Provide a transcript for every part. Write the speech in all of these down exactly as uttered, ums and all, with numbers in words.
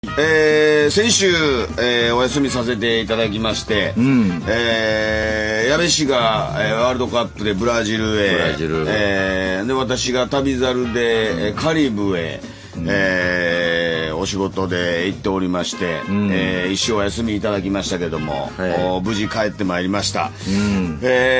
えー、先週、えー、お休みさせていただきまして、うん、えー、矢部氏が、えー、ワールドカップでブラジルへ、 ブラジル、 えー、で私が旅猿で、うん、カリブへ、うん、えー、お仕事で行っておりまして、うん、えー、一生お休みいただきましたけども、はい、無事帰ってまいりました、うん、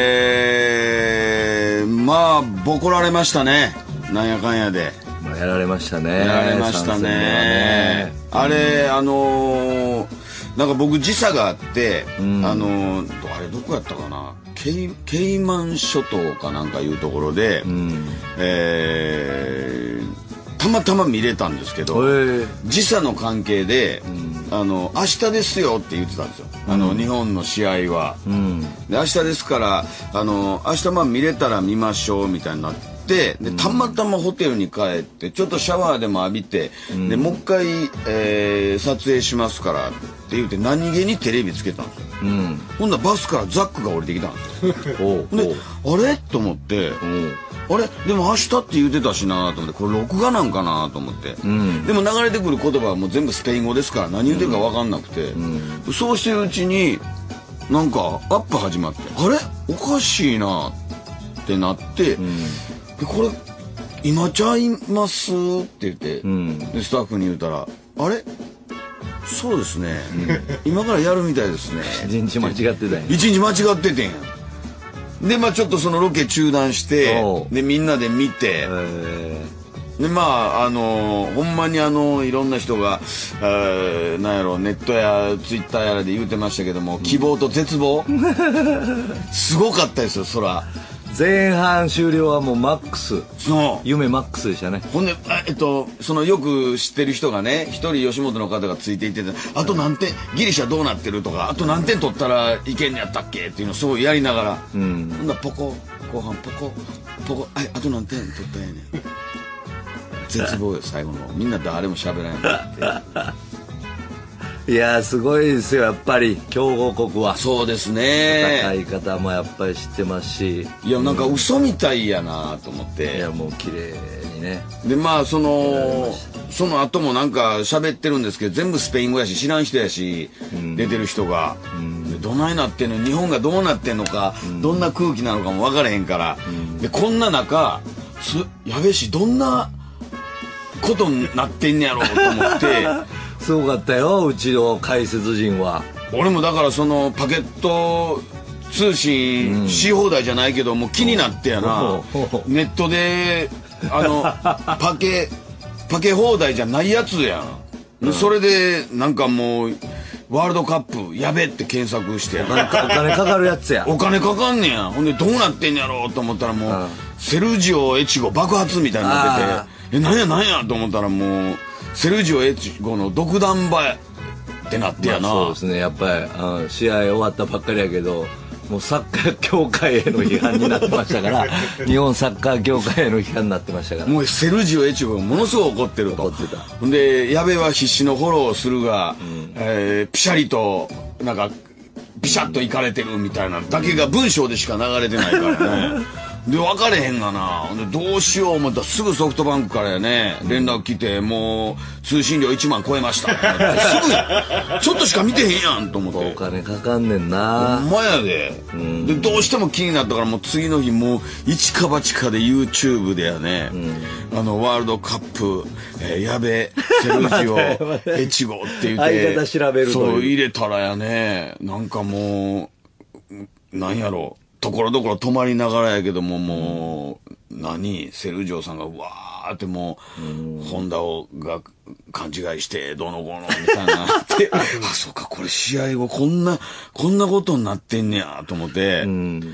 えー、まあボコられましたね、なんやかんやで。 やられましたね。 やられましたね。ねあれ、うん、あのー、なんか僕時差があって、うん、あのー、あれどこやったかな、ケイ、ケイマン諸島かなんかいうところで、うん、えー、たまたま見れたんですけど、時差の関係で、うん、あの明日ですよって言ってたんですよ。あの、うん、日本の試合は、うん、で明日ですからあの明日まあ見れたら見ましょうみたいになって。でたまたまホテルに帰ってちょっとシャワーでも浴びて、うん、でもう一回、えー、撮影しますからって言って何気にテレビつけたんですよ、うん、ほんならバスからザックが降りてきたんですよであれと思ってあれでも明日って言ってたしなと思ってこれ録画なんかなと思って、うん、でも流れてくる言葉はもう全部スペイン語ですから何言ってるか分かんなくて、うんうん、そうしてるうちになんかアップ始まってあれおかしいなってなって、うんでこれ今ちゃいますって言って、うん、でスタッフに言うたらあれそうですね、うん、今からやるみたいですね一日間違ってたんや一日間違っててんやでまあちょっとそのロケ中断してでみんなで見てでまああのー、ほんまにあのいろんな人が、えー、なんやろネットやツイッターやらで言うてましたけども、うん、希望と絶望すごかったですよそら前半終了はもうマックスそう夢マックスでしたね。 ほんでえっとそのよく知ってる人がね一人吉本の方がついていっててあと何点ギリシャどうなってるとかあと何点取ったらいけんのやったっけっていうのをすごいやりながら、うん、ほんならポコ後半ポコポコああと何点取ったんやねん絶望よ最後のみんな誰も喋らないっていやーすごいですよやっぱり強豪国はそうですね戦い方もやっぱり知ってますしいやなんか嘘みたいやなと思って、 うん、いやもう綺麗にねでまあそのその後もなんか喋ってるんですけど全部スペイン語やし知らん人やし、うん、出てる人が、うん、どないなってんの日本がどうなってんのか、うん、どんな空気なのかも分からへんから、うん、でこんな中やべえしどんなことになってんねやろうと思ってすごかったようちの解説陣は俺もだからそのパケット通信し放題じゃないけど、うん、もう気になってやなネットであのパケパケ放題じゃないやつやん、うん、それでなんかもうワールドカップやべって検索してやお金か、お金かかるやつやお金かかんねやほんでどうなってんやろうと思ったらもう、うん、セルジオ越後爆発みたいになっててえなんやなんやと思ったらもうセルジオ越後の独断場ってなってやな、 まあ、そうですねやっぱり、うん、試合終わったばっかりやけどもうサッカー協会への批判になってましたから日本サッカー協会への批判になってましたからもうセルジオ越後がものすごい怒ってると怒ってたほんで矢部は必死のフォローをするが、うんえー、ピシャリとなんかピシャッといかれてるみたいなだけが文章でしか流れてないからねで分かれへんがなでどうしよう思ったらすぐソフトバンクからやね連絡来てもう通信料いちまん超えましたすぐやちょっとしか見てへんやんと思ってお金かかんねんなほんまやで、うん、でどうしても気になったからもう次の日もう一か八かで YouTube でやね、うん、あのワールドカップ、えー、やべセルジオ越後って言って相方調べるとそう入れたらやねなんかもうなんやろうところどころ止まりながらやけどももう、うん、何セルジオさんがうわーってもう、うん、ホンダをが勘違いしてどうのこうのみたいなってあそうかこれ試合後こんなこんなことになってんねやと思って、うん、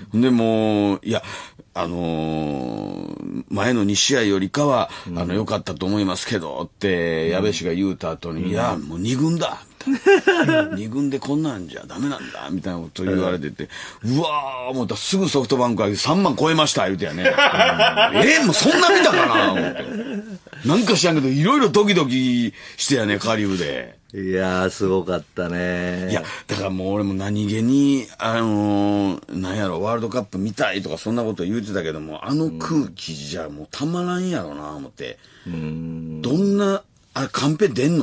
でもいやあのー、前のに試合よりかは、うん、あの良かったと思いますけどって矢部氏が言うた後に、うん、いやもうに軍だに軍でこんなんじゃダメなんだみたいなこと言われてて、うわー思ったらすぐソフトバンクがさんまん超えました言うてやねえもうそんな見たかな思ってなんか知らんけどいろいろドキドキしてやねカリブでいやーすごかったねいやだからもう俺も何気にあのー、なんやろワールドカップ見たいとかそんなこと言うてたけどもあの空気じゃもうたまらんやろな思ってうんどんなあれカンペ出んの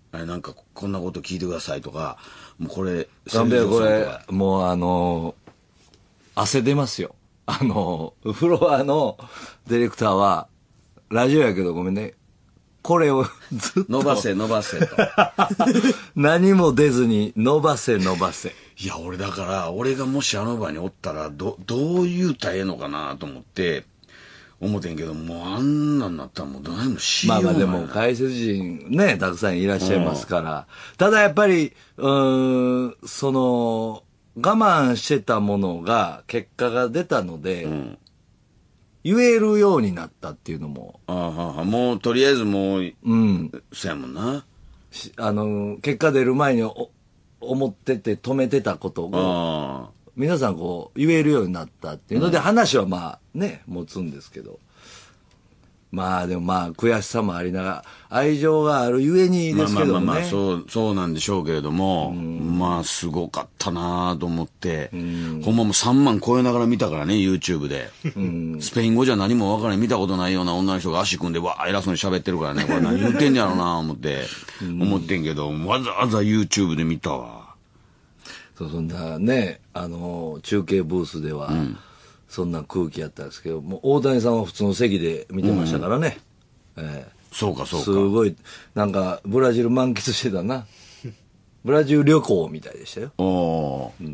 あれなんかこんなこと聞いてくださいとか、もうこれ、 三平これ、もうあのー、汗出ますよ。あのー、フロアのディレクターは、ラジオやけどごめんね。これをずっと。 伸ばせ伸ばせと。 何も出ずに伸ばせ伸ばせ。 いや、俺だから、俺がもしあの場におったら、ど、どう言うたらええのかなと思って、思ってんけど、もうあんなんなったらもう何もしようがない。 まあまあでも解説陣ね、たくさんいらっしゃいますから。ただやっぱり、うーん、その、我慢してたものが、結果が出たので、うん、言えるようになったっていうのも。 ああはあ、もうとりあえずもう、うん。そうやもんな。 あの、結果出る前にお思ってて止めてたことを、皆さんこう言えるようになったっていうので、話はまあね、持つんですけど。まあでもまあ悔しさもありながら、愛情があるゆえにですけどね。まあまあまあまあ、 そう、そうなんでしょうけれども、まあすごかったなと思って、ほんまもうさんまん超えながら見たからね、YouTube で。スペイン語じゃ何も分からない、見たことないような女の人が足組んで、わー偉そうに喋ってるからね、これ何言ってんやろうな思って、思ってんけど、わざわざ YouTube で見たわ。 そう、そんなね、あの、中継ブースでは、うん、そんな空気やったんですけど、もう大谷さんは普通の席で見てましたからね。うん、えー、そうかそうか。 すごい、なんか、ブラジル満喫してたな。ブラジル旅行みたいでしたよ。 ああ。うん。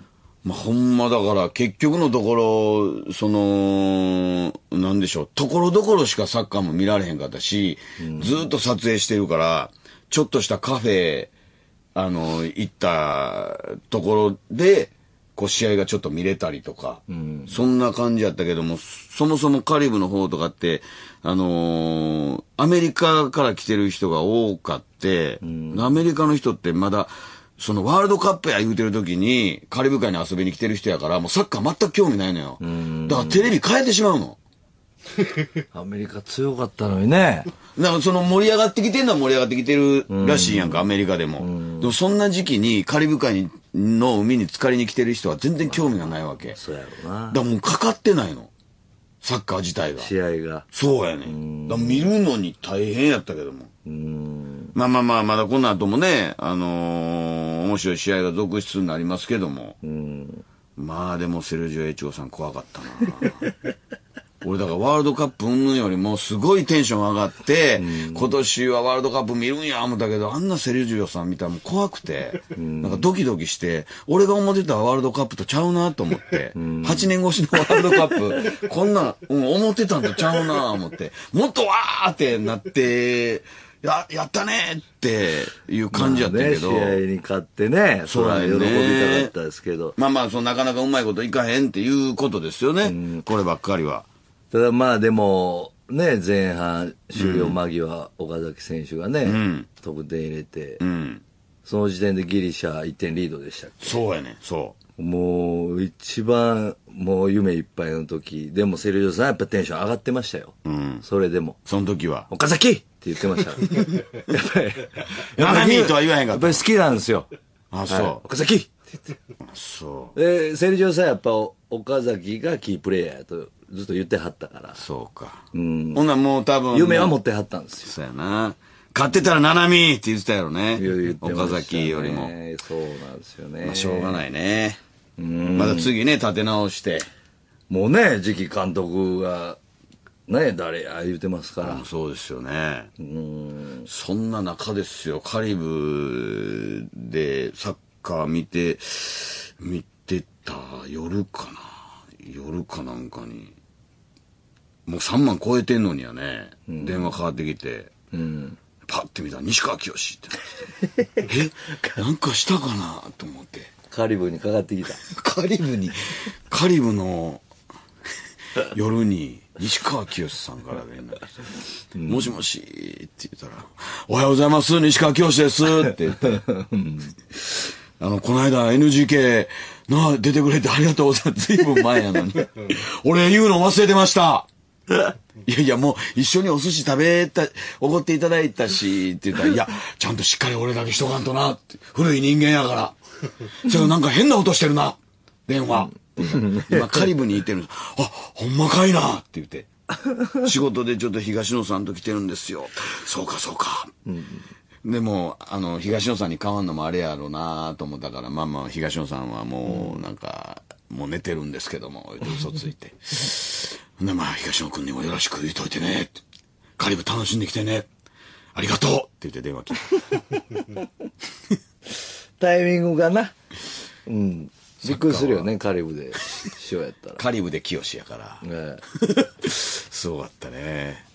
まあ、ほんまだから結局のところ、その、なんでしょう、ところどころしかサッカーも見られへんかったし、うん、ずっと撮影してるから、ちょっとしたカフェ、あの、行ったところで、こう試合がちょっと見れたりとか、うん、そんな感じやったけども、そもそもカリブの方とかって、あのー、アメリカから来てる人が多かって、うん、アメリカの人ってまだ、そのワールドカップや言うてる時に、カリブ海に遊びに来てる人やから、もうサッカー全く興味ないのよ。うん、だからテレビ変えてしまうの。 アメリカ強かったのにね。 だからその盛り上がってきてるのは盛り上がってきてるらしいやんか、アメリカでも。でもそんな時期にカリブ海の海に浸かりに来てる人は全然興味がないわけ。 そうやろな。 だからもうかかってないの。サッカー自体が。 試合が。 そうやね。だから見るのに大変やったけども。うんまあまあまあ、まだこの後もね、あのー、面白い試合が続出になりますけども。うんまあでもセルジオ・エチゴさん怖かったな。俺だからワールドカップ云々よりもすごいテンション上がって、うん、今年はワールドカップ見るんや思ったけど、あんなセルジオさん見たらもう怖くて、うん、なんかドキドキして、俺が思ってたワールドカップとちゃうなと思って、うん、はちねん越しのワールドカップ、こんな、うん、思ってたんとちゃうな思って、もっとわーってなって、や、やったねっていう感じやったけど。 まあね、試合に勝ってね、そら喜びたかったですけど。 まあまあ、そのなかなかうまいこといかへんっていうことですよね、うん、こればっかりは。 ただまあでも、ね、前半終了間際、うん、岡崎選手がね、うん、得点入れて、うん、その時点でギリシャいってんリードでしたっけ。 そうやね、そう。 もう一番もう夢いっぱいの時、でもセルジオさんやっぱテンション上がってましたよ。うん、それでも。 その時は。 岡崎って言ってました。やっぱり。 やっぱりとは言わへんかった。 やっぱり好きなんですよ。 あ、そう。はい、 岡崎って言って。 そう。 で、セルジオさんやっぱ岡崎がキープレイヤーとずっと言ってはったから。 そうか。うん。ほんならもう多分。 夢は持ってはったんですよ。 そうやな。勝ってたらななみって言ってたやろね。 言ってましたね。 岡崎よりも。 そうなんですよね。 まあしょうがないね。うん。まだ次ね、立て直して。 もうね、次期監督が、ね、誰や言うてますから。 うん、そうですよね。うん。そんな中ですよ、カリブでサッカー見て、見てた夜かな。夜かなんかに。もうさんまん超えてんのにはね、うん、電話かかってきて、うん、パッて見たら西川きよしってなってえなんかしたかなと思って。 カリブにかかってきた。 カリブに、カリブの夜に西川きよしさんから連絡して、うん、もしもしって言ったら、おはようございます、西川きよしですって言って、うん、あの、この間 エヌジーケー なあ出てくれてありがとうございます。ずいぶん前やのに。俺言うの忘れてました。いやいや、もう一緒にお寿司食べた、おごっていただいたし、って言ったら、いや、ちゃんとしっかり俺だけしとかんとなって。古い人間やから。それなんか変な音してるな。電話。今カリブにいてる。あ、ほんまかいなって言って。仕事でちょっと東野さんと来てるんですよ。そうかそうか。うん、 でも、あの、東野さんに変わんのもあれやろうなと思ったから、まあまあ、東野さんはもう、なんか、もう寝てるんですけども、嘘ついて。で、まあ、東野くんにもよろしく言うといてね。カリブ楽しんできてね。ありがとうって言って電話切る。 タイミングがな。うん。びっくりするよね、カリブで塩やったら。 カリブで清やから。 ねすごかったね。